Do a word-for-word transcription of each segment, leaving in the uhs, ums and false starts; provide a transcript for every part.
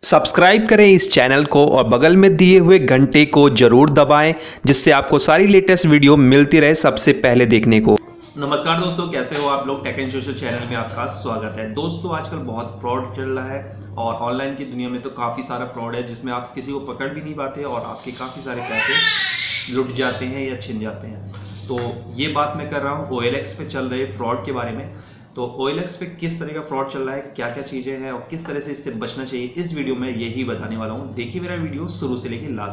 Subscribe करें इस channel को और बगल में दिए हुए घंटे को जरूर दबाएं, जिससे आपको सारी लेटेस्ट वीडियो मिलती रहे सबसे पहले देखने को। नमस्कार दोस्तों, कैसे हो आप लोग। टेक एंड सोशल चैनल में आपका स्वागत है। दोस्तों आजकल बहुत फ्रॉड चल रहा है और ऑनलाइन की दुनिया में तो काफ़ी सारा फ्रॉड है, जिसमें आप किसी को पकड़ भी नहीं पाते और आपके काफ़ी सारे पैसे लुट जाते हैं या छिन जाते हैं। तो ये बात मैं कर रहा हूँ ओ एल एक्स पे चल रहे फ्रॉड के बारे में। तो ओ एल एक्स पे किस तरह का फ्रॉड चल रहा है, क्या क्या चीज़ें हैं और किस तरह से इससे बचना चाहिए, इस वीडियो में यही बताने वाला हूँ। देखिए मेरा वीडियो शुरू से लेकर लास्ट।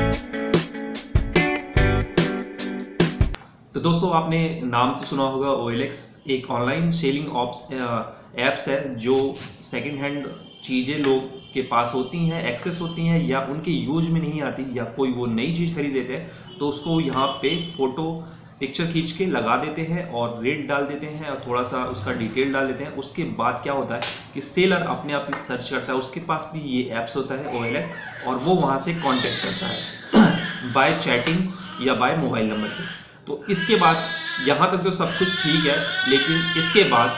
तो दोस्तों आपने नाम तो सुना होगा, ओ एल एक्स एक ऑनलाइन सेलिंग एप्स है जो सेकंड हैंड चीज़ें लोग के पास होती हैं, एक्सेस होती हैं या उनके यूज में नहीं आती, या कोई वो नई चीज़ खरीद लेते हैं तो उसको यहाँ पे फोटो पिक्चर खींच के लगा देते हैं और रेट डाल देते हैं और थोड़ा सा उसका डिटेल डाल देते हैं। उसके बाद क्या होता है कि सेलर अपने आप ही सर्च करता है, उसके पास भी ये ऐप्स होता है ओ एल एक्स, और वो वहाँ से कांटेक्ट करता है बाय चैटिंग या बाय मोबाइल नंबर पे। तो इसके बाद यहाँ तक तो सब कुछ ठीक है, लेकिन इसके बाद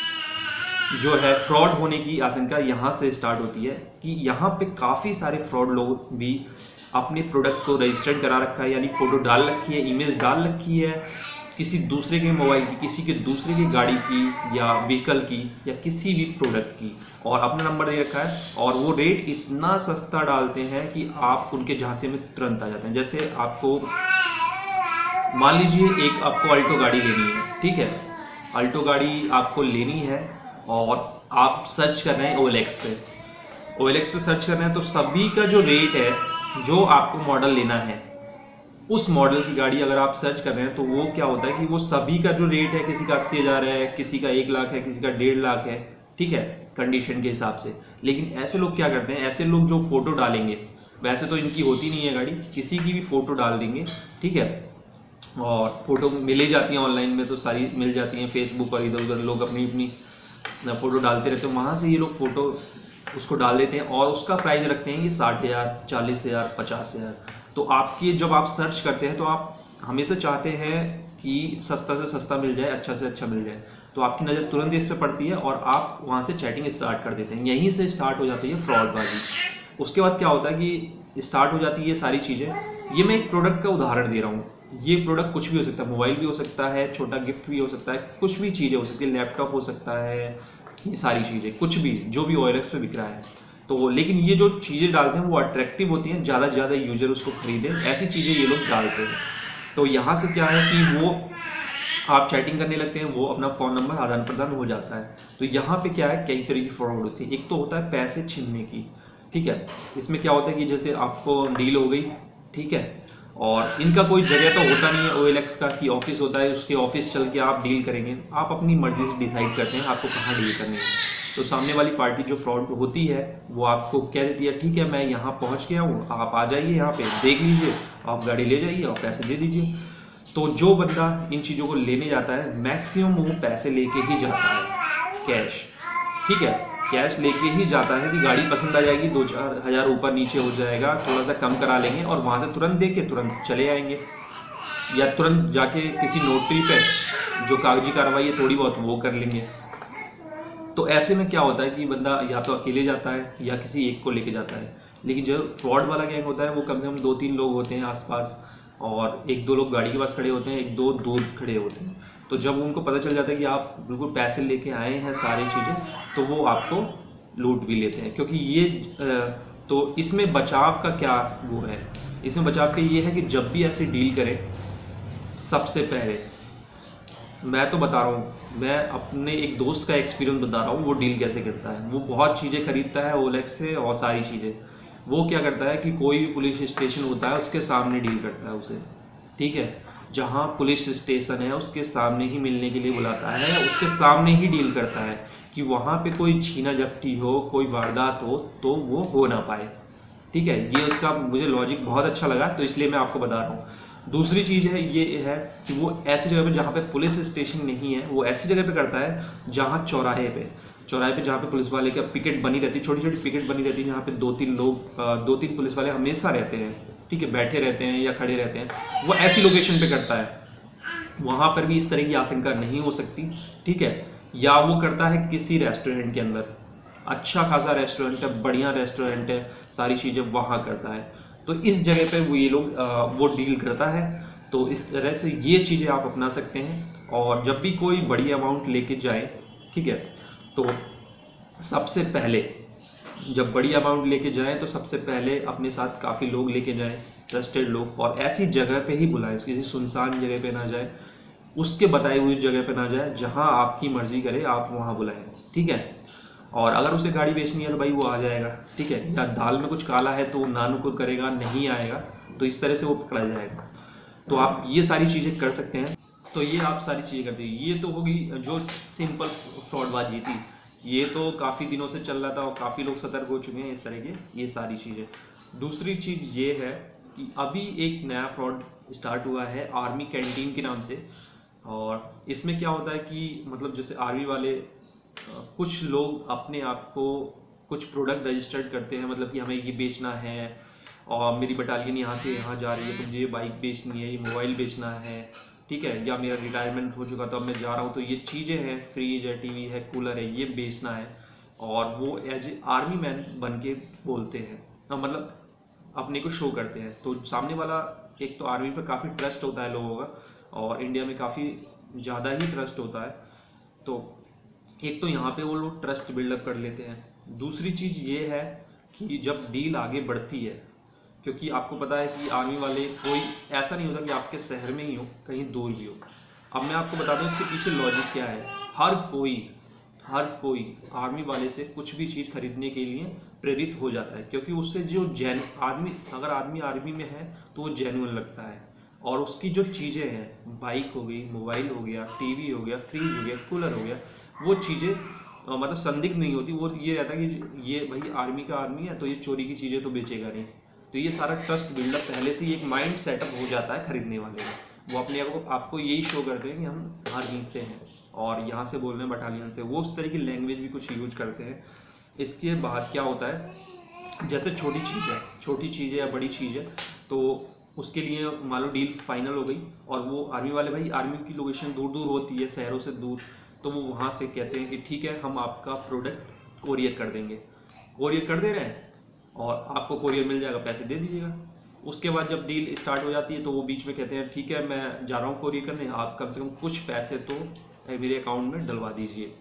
जो है फ्रॉड होने की आशंका यहाँ से स्टार्ट होती है कि यहाँ पे काफ़ी सारे फ्रॉड लोग भी अपने प्रोडक्ट को रजिस्टर्ड करा रखा है, यानी फ़ोटो डाल रखी है, इमेज डाल रखी है किसी दूसरे के मोबाइल की, किसी के दूसरे की गाड़ी की या व्हीकल की या किसी भी प्रोडक्ट की, और अपना नंबर दे रखा है और वो रेट इतना सस्ता डालते हैं कि आप उनके झांसे में तुरंत आ जाते हैं। जैसे आपको मान लीजिए एक आपको अल्टो गाड़ी लेनी है, ठीक है, अल्टो गाड़ी आपको लेनी है और आप सर्च कर रहे हैं ओ एल एक्स पे ओ एल एक्स पे सर्च कर रहे हैं, तो सभी का जो रेट है, जो आपको मॉडल लेना है उस मॉडल की गाड़ी अगर आप सर्च कर रहे हैं तो वो क्या होता है कि वो सभी का जो रेट है, किसी का अस्सी हज़ार है, किसी का एक लाख है, किसी का डेढ़ लाख है, ठीक है, कंडीशन के हिसाब से। लेकिन ऐसे लोग क्या करते हैं, ऐसे लोग जो फोटो डालेंगे, वैसे तो इनकी होती नहीं है गाड़ी, किसी की भी फोटो डाल देंगे, ठीक है, और फोटो मिल जाती हैं ऑनलाइन में, तो सारी मिल जाती हैं, फेसबुक और इधर उधर लोग अपनी अपनी फ़ोटो डालते रहते हैं, वहाँ से ये लोग फ़ोटो उसको डाल देते हैं और उसका प्राइस रखते हैं कि साठ हज़ार चालीस हज़ार पचास हज़ार। तो आपकी जब आप सर्च करते हैं तो आप हमेशा चाहते हैं कि सस्ता से सस्ता मिल जाए, अच्छा से अच्छा मिल जाए, तो आपकी नज़र तुरंत इस पर पड़ती है और आप वहाँ से चैटिंग स्टार्ट कर देते हैं। यहीं से स्टार्ट हो जाती है फ्रॉडबाजी। उसके बाद क्या होता है कि स्टार्ट हो जाती है ये सारी चीज़ें। ये मैं एक प्रोडक्ट का उदाहरण दे रहा हूँ, ये प्रोडक्ट कुछ भी हो सकता है, मोबाइल भी हो सकता है, छोटा गिफ्ट भी हो सकता है, कुछ भी चीज़ें हो सकती है, लैपटॉप हो सकता है, ये सारी चीज़ें कुछ भी जो भी ओ एल एक्स पे बिक रहा है। तो लेकिन ये जो चीज़ें डालते हैं वो अट्रैक्टिव होती हैं, ज़्यादा से ज़्यादा यूजर उसको खरीदें, ऐसी चीज़ें ये लोग डालते हैं। तो यहाँ से क्या है कि वो आप चैटिंग करने लगते हैं, वो अपना फ़ोन नंबर आदान प्रदान हो जाता है। तो यहाँ पे क्या है, कई तरह की फ्रॉड होती है। एक तो होता है पैसे छीनने की, ठीक है, इसमें क्या होता है कि जैसे आपको डील हो गई, ठीक है, और इनका कोई जगह तो होता नहीं है ओ एल एक्स का कि ऑफिस होता है, उसके ऑफिस चल के आप डील करेंगे, आप अपनी मर्जी से डिसाइड करते हैं आपको कहाँ डील करनी है। तो सामने वाली पार्टी जो फ्रॉड होती है वो आपको कह देती है, ठीक है मैं यहाँ पहुँच गया हूँ, आप आ जाइए, यहाँ पे देख लीजिए, आप गाड़ी ले जाइए और पैसे दे दीजिए। तो जो बंदा इन चीज़ों को लेने जाता है मैक्सिमम वो पैसे लेके ही जाता है, कैश, ठीक है, कैश लेके ही जाता है कि गाड़ी पसंद आ जाएगी, दो चार हज़ार ऊपर नीचे हो जाएगा, थोड़ा सा कम करा लेंगे और वहाँ से तुरंत दे के तुरंत चले आएंगे, या तुरंत जाके किसी नोटरी पे जो कागजी कार्रवाई है थोड़ी बहुत वो कर लेंगे। तो ऐसे में क्या होता है कि बंदा या तो अकेले जाता है या किसी एक को लेके जाता है। लेकिन जो फ्रॉड वाला गैंग होता है वो कम से कम दो तीन लोग होते हैं आसपास, और एक दो लोग गाड़ी के पास खड़े होते हैं, एक दो दूर खड़े होते हैं। तो जब उनको पता चल जाता है कि आप बिल्कुल पैसे लेके आए हैं सारी चीज़ें, तो वो आपको लूट भी लेते हैं। क्योंकि ये तो इसमें बचाव का क्या वो है, इसमें बचाव का ये है कि जब भी ऐसी डील करें, सबसे पहले मैं तो बता रहा हूँ, मैं अपने एक दोस्त का एक्सपीरियंस बता रहा हूँ, वो डील कैसे करता है। वो बहुत चीज़ें खरीदता है ओ एल एक्स से और सारी चीज़ें, वो क्या करता है कि कोई भी पुलिस स्टेशन होता है उसके सामने डील करता है उसे, ठीक है, जहाँ पुलिस स्टेशन है उसके सामने ही मिलने के लिए बुलाता है, उसके सामने ही डील करता है कि वहाँ पे कोई छीना झपटी हो, कोई वारदात हो तो वो हो ना पाए, ठीक है। ये उसका मुझे लॉजिक बहुत अच्छा लगा, तो इसलिए मैं आपको बता रहा हूँ। दूसरी चीज़ है ये है कि वो ऐसी जगह पे जहाँ पे पुलिस स्टेशन नहीं है, वो ऐसी जगह पे करता है जहाँ चौराहे पे चौराहे पे जहाँ पे पुलिस वाले का पिकेट बनी रहती है, छोटी छोटी पिकेट बनी रहती है, जहाँ पे दो तीन लोग दो तीन पुलिस वाले हमेशा रहते हैं, ठीक है, बैठे रहते हैं या खड़े रहते हैं, वो ऐसी लोकेशन पे करता है। वहाँ पर भी इस तरह की आशंका नहीं हो सकती, ठीक है। या वो करता है किसी रेस्टोरेंट के अंदर, अच्छा खासा रेस्टोरेंट है, बढ़िया रेस्टोरेंट है, सारी चीज़ें वहाँ करता है। तो इस जगह पे वो ये लोग आ, वो डील करता है। तो इस तरह से ये चीज़ें आप अपना सकते हैं। और जब भी कोई बड़ी अमाउंट लेके जाए, ठीक है, तो सबसे पहले जब बड़ी अमाउंट लेके जाएं तो सबसे पहले अपने साथ काफ़ी लोग लेके जाएं, ट्रस्टेड लोग, और ऐसी जगह पे ही बुलाएं, किसी सुनसान जगह पे ना जाए, उसके बताई हुई जगह पे ना जाए, जहां आपकी मर्जी करे आप वहां बुलाएं, ठीक है। और अगर उसे गाड़ी बेचनी है तो भाई वो आ जाएगा, ठीक है। या दाल में कुछ काला है तो नानुकुर करेगा, नहीं आएगा, तो इस तरह से वो पकड़ा जाएगा। तो आप ये सारी चीज़ें कर सकते हैं। तो ये आप सारी चीज़ें करते हैं। ये तो होगी जो सिंपल फ्रॉडबाजी थी, ये तो काफ़ी दिनों से चल रहा था और काफ़ी लोग सतर्क हो चुके हैं इस तरह के, ये सारी चीज़ें। दूसरी चीज़ ये है कि अभी एक नया फ्रॉड स्टार्ट हुआ है आर्मी कैंटीन के नाम से। और इसमें क्या होता है कि मतलब जैसे आर्मी वाले कुछ लोग अपने आप को कुछ प्रोडक्ट रजिस्टर्ड करते हैं, मतलब कि हमें ये बेचना है और मेरी बटालियन यहाँ से यहाँ जा रही है तो मुझे ये बाइक बेचनी है, ये मोबाइल बेचना है, ठीक है, या मेरा रिटायरमेंट हो चुका तो अब मैं जा रहा हूँ तो ये चीज़ें हैं, फ्रिज है, टीवी है, कूलर है, ये बेचना है। और वो एज ए आर्मी मैन बन के बोलते हैं, मतलब अपने को शो करते हैं। तो सामने वाला, एक तो आर्मी पर काफ़ी ट्रस्ट होता है लोगों का, और इंडिया में काफ़ी ज़्यादा ही ट्रस्ट होता है। तो एक तो यहाँ पे वो लोग ट्रस्ट बिल्डअप कर लेते हैं। दूसरी चीज़ ये है कि जब डील आगे बढ़ती है, क्योंकि आपको पता है कि आर्मी वाले कोई ऐसा नहीं होता कि आपके शहर में ही हो, कहीं दूर भी हो। अब मैं आपको बता दूं इसके पीछे लॉजिक क्या है। हर कोई हर कोई आर्मी वाले से कुछ भी चीज़ खरीदने के लिए प्रेरित हो जाता है, क्योंकि उससे जो जैन आदमी, अगर आदमी आर्मी में है तो वो जेन्युइन लगता है। और उसकी जो चीज़ें हैं, बाइक हो गई, मोबाइल हो गया, टीवी हो गया, फ्रिज हो गया, कूलर हो गया, वो चीज़ें मतलब संदिग्ध नहीं होती। वो ये रहता है कि ये भाई आर्मी का आर्मी है तो ये चोरी की चीज़ें तो बेचेगा नहीं। तो ये सारा ट्रस्ट बिल्डअप पहले से ही एक माइंड सेटअप हो जाता है खरीदने वाले का। वो अपने आप को आपको यही शो करते हैं कि हम आर्मी से हैं और यहाँ से बोल रहे हैं बटालियन से। वो उस तरह की लैंग्वेज भी कुछ यूज करते हैं। इसके बाद क्या होता है, जैसे छोटी चीज़ है, छोटी चीज़ है या बड़ी चीज़ है, तो उसके लिए मान लो डील फाइनल हो गई और वो आर्मी वाले, भाई आर्मी की लोकेशन दूर दूर होती है, शहरों से दूर, तो वो वहाँ से कहते हैं कि ठीक है हम आपका प्रोडक्ट कोरियर कर देंगे। कोरियर कर दे रहे हैं और आपको कोरियर मिल जाएगा, पैसे दे दीजिएगा। उसके बाद जब डील स्टार्ट हो जाती है तो वो बीच में कहते हैं ठीक है मैं जा रहा हूँ कोरियर करने, आप कम से कम कुछ पैसे तो मेरे अकाउंट में डलवा दीजिए।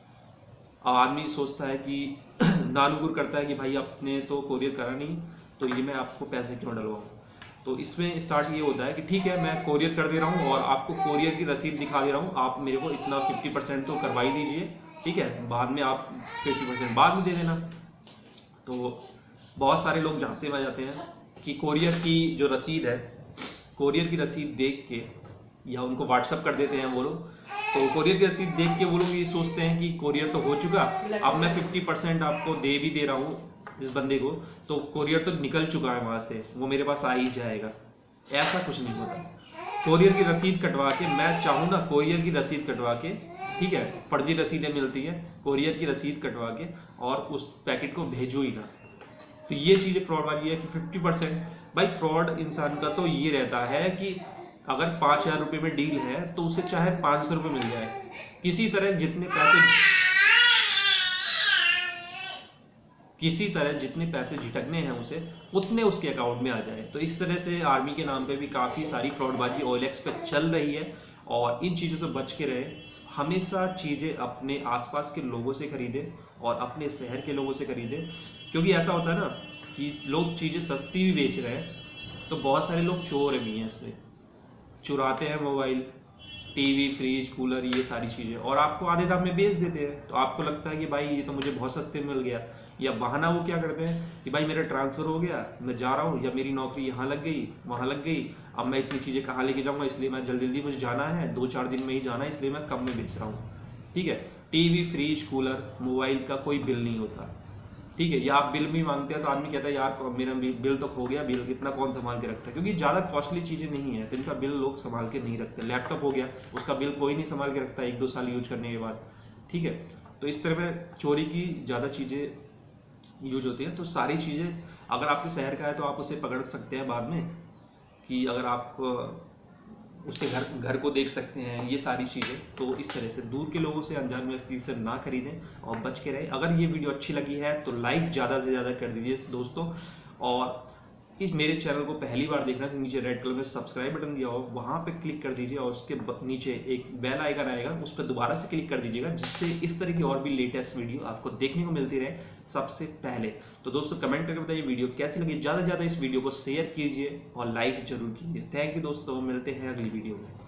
अब आदमी सोचता है कि नानुकुर करता है कि भाई आपने तो कोरियर करा नहीं तो ये मैं आपको पैसे क्यों डलवाऊँ। तो इसमें स्टार्ट ये होता है कि ठीक है मैं कोरियर कर दे रहा हूँ और आपको कोरियर की रसीद दिखा दे रहा हूँ, आप मेरे को इतना फिफ्टी परसेंट तो करवा ही दीजिए, ठीक है, बाद में आप फिफ्टी परसेंट बाद में दे देना। तो बहुत सारे लोग झांसे में आ जाते हैं कि कोरियर की जो रसीद है, कोरियर की रसीद देख के, या उनको व्हाट्सअप कर देते हैं वो लोग, तो कोरियर की रसीद देख के वो लोग ये सोचते हैं कि कोरियर तो हो चुका, अब मैं फिफ्टी परसेंट आपको दे भी दे रहा हूँ इस बंदे को, तो कोरियर तो निकल चुका है वहाँ से, वो मेरे पास आ ही जाएगा। ऐसा कुछ नहीं होता। कोरियर की रसीद कटवा के, मैं चाहूँ ना कोरियर की रसीद कटवा के, ठीक है, फर्जी रसीदें मिलती है, कोरियर की रसीद कटवा के और उस पैकेट को भेजो ही ना। तो ये चीज़ें फ्रॉड वाली है कि फिफ्टी परसेंट। भाई फ्रॉड इंसान का तो ये रहता है कि अगर पाँच हज़ार रुपये में डील है तो उसे चाहे पाँच सौ रुपये मिल जाए, किसी तरह जितने पैसे किसी तरह जितने पैसे झिटकने हैं उसे, उतने उसके अकाउंट में आ जाए। तो इस तरह से आर्मी के नाम पे भी काफ़ी सारी फ्रॉडबाजी ओ एल एक्स पे चल रही है और इन चीज़ों से बच के रहे। हमेशा चीज़ें अपने आसपास के लोगों से खरीदें और अपने शहर के लोगों से खरीदें, क्योंकि ऐसा होता है ना कि लोग चीज़ें सस्ती भी बेच रहे हैं तो बहुत सारे लोग चोर भी हैं, इसमें चुराते हैं मोबाइल, टीवी, फ्रिज, कूलर, ये सारी चीज़ें, और आपको आधे दाम में बेच देते हैं। तो आपको लगता है कि भाई ये तो मुझे बहुत सस्ते में मिल गया, या बहाना वो क्या करते हैं कि भाई मेरा ट्रांसफ़र हो गया, मैं जा रहा हूँ, या मेरी नौकरी यहाँ लग गई, वहाँ लग गई, अब मैं इतनी चीज़ें कहाँ लेके जाऊँगा, इसलिए मैं जल्दी जल्दी मुझे जाना है, दो चार दिन में ही जाना है, इसलिए मैं कम में बेच रहा हूँ, ठीक है। टीवी, फ्रिज, कूलर, मोबाइल का कोई बिल नहीं होता, ठीक है, या आप बिल भी मांगते हैं तो आदमी कहता है यार मेरा बिल तो खो गया, बिल कितना कौन संभाल के रखता है, क्योंकि ज़्यादा कॉस्टली चीज़ें नहीं है तो इनका बिल लोग संभाल के नहीं रखते। लैपटॉप हो गया, उसका बिल कोई नहीं संभाल के रखता एक दो साल यूज करने के बाद, ठीक है। तो इस तरह में चोरी की ज़्यादा चीज़ें यूज होती हैं। तो सारी चीज़ें अगर आपके शहर का है तो आप उसे पकड़ सकते हैं बाद में, कि अगर आप उसके घर घर को देख सकते हैं, ये सारी चीज़ें। तो इस तरह से दूर के लोगों से, अनजान व्यक्ति से ना खरीदें और बच के रहें। अगर ये वीडियो अच्छी लगी है तो लाइक ज़्यादा से ज़्यादा कर दीजिए दोस्तों, और इस मेरे चैनल को पहली बार देखना तो नीचे रेड कलर में सब्सक्राइब बटन दिया हो, वहाँ पे क्लिक कर दीजिए और उसके नीचे एक बेल आइकन आएगा, उस पर दोबारा से क्लिक कर दीजिएगा, जिससे इस तरह की और भी लेटेस्ट वीडियो आपको देखने को मिलती रहे सबसे पहले। तो दोस्तों कमेंट करके बताइए वीडियो कैसी लगी, ज़्यादा से ज़्यादा इस वीडियो को शेयर कीजिए और लाइक जरूर कीजिए। थैंक यू दोस्तों, मिलते हैं अगली वीडियो में।